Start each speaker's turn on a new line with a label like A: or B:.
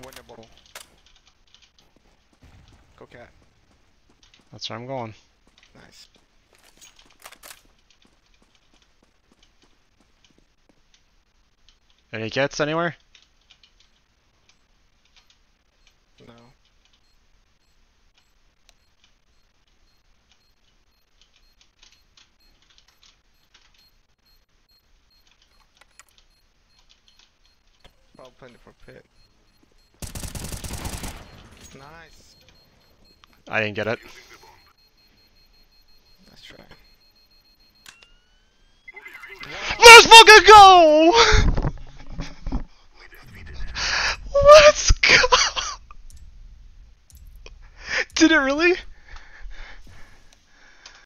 A: winnable. Go cat.
B: That's where I'm going.
A: Nice.
B: Any gets anywhere?
A: No. Probably playing it for pit. Nice.
B: I didn't get it.
A: Let's try.
B: Let's fucking go! Let's go! Did it really?